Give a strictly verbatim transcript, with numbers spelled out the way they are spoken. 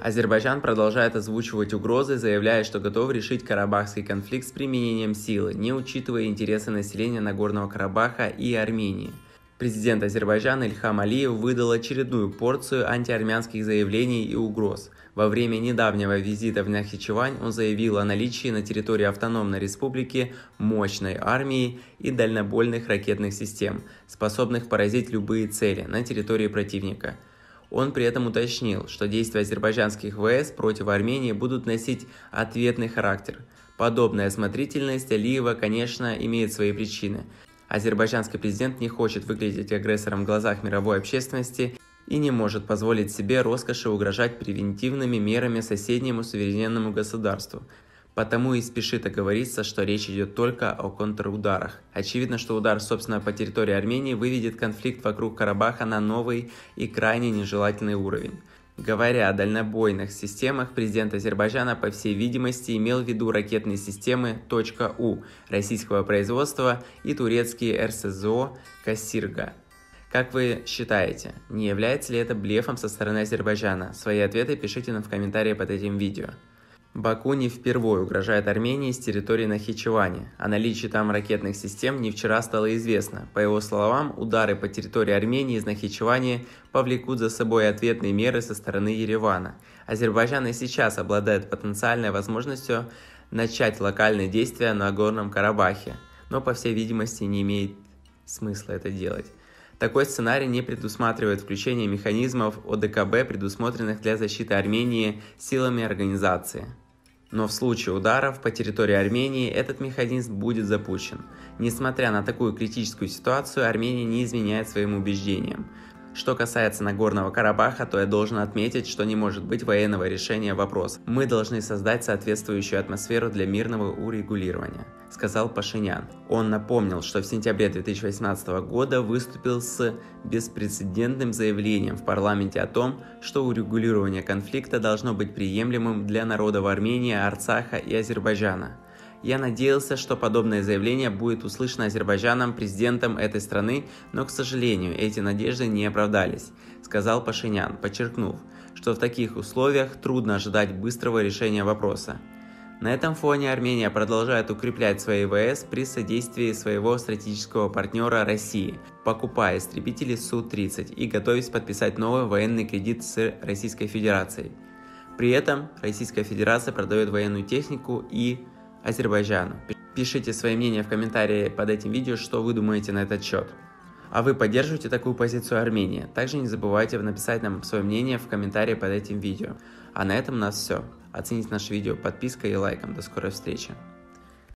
Азербайджан продолжает озвучивать угрозы, заявляя, что готов решить карабахский конфликт с применением силы, не учитывая интересы населения Нагорного Карабаха и Армении. Президент Азербайджана Ильхам Алиев выдал очередную порцию антиармянских заявлений и угроз. Во время недавнего визита в Нахичевань он заявил о наличии на территории автономной республики мощной армии и дальнобойных ракетных систем, способных поразить любые цели на территории противника. Он при этом уточнил, что действия азербайджанских ВС против Армении будут носить ответный характер. Подобная осмотрительность Алиева, конечно, имеет свои причины. Азербайджанский президент не хочет выглядеть агрессором в глазах мировой общественности и не может позволить себе роскоши угрожать превентивными мерами соседнему суверенному государству. Потому и спешит оговориться, что речь идет только о контрударах. Очевидно, что удар, собственно, по территории Армении выведет конфликт вокруг Карабаха на новый и крайне нежелательный уровень. Говоря о дальнобойных системах, президент Азербайджана, по всей видимости, имел в виду ракетные системы .У российского производства и турецкие эр эс зэ о «Кассирга». Как вы считаете, не является ли это блефом со стороны Азербайджана? Свои ответы пишите нам в комментарии под этим видео. Баку не впервые угрожает Армении с территории Нахичевани. О наличии там ракетных систем не вчера стало известно. По его словам, удары по территории Армении из Нахичевани повлекут за собой ответные меры со стороны Еревана. Азербайджан и сейчас обладает потенциальной возможностью начать локальные действия на Нагорном Карабахе, но, по всей видимости, не имеет смысла это делать. Такой сценарий не предусматривает включение механизмов о дэ ка бэ, предусмотренных для защиты Армении силами организации. Но в случае ударов по территории Армении этот механизм будет запущен. Несмотря на такую критическую ситуацию, Армения не изменяет своим убеждениям. Что касается Нагорного Карабаха, то я должен отметить, что не может быть военного решения вопроса. Мы должны создать соответствующую атмосферу для мирного урегулирования, сказал Пашинян. Он напомнил, что в сентябре две тысячи восемнадцатого года выступил с беспрецедентным заявлением в парламенте о том, что урегулирование конфликта должно быть приемлемым для народов Армении, Арцаха и Азербайджана. Я надеялся, что подобное заявление будет услышано Азербайджаном, президентом этой страны, но, к сожалению, эти надежды не оправдались, сказал Пашинян, подчеркнув, что в таких условиях трудно ожидать быстрого решения вопроса. На этом фоне Армения продолжает укреплять свои ВС при содействии своего стратегического партнера России, покупая истребители Су тридцать и готовясь подписать новый военный кредит с Российской Федерацией. При этом Российская Федерация продает военную технику и Азербайджану. Пишите свои мнения в комментарии под этим видео, что вы думаете на этот счет. А вы поддерживаете такую позицию Армении? Также не забывайте написать нам свое мнение в комментарии под этим видео. А на этом у нас все. Оцените наше видео подпиской и лайком. До скорой встречи.